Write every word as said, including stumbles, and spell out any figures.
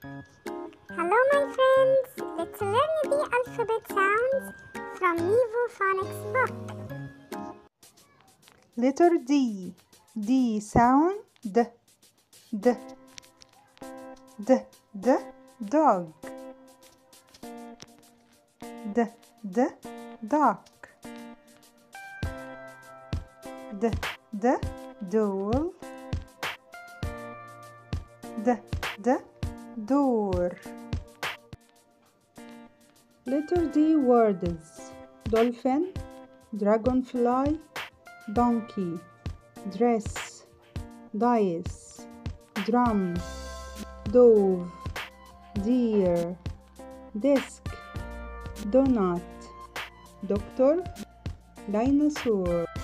Hello my friends, let's learn the alphabet sounds from Nevo Phonics Book. Letter D. D sound D. D. D. D. Dog. D. D. Duck. D. D. Doll. D. D. Door. Letter D words: dolphin, dragonfly, donkey, dress, dice, drum, dove, deer, desk, donut, doctor, dinosaur.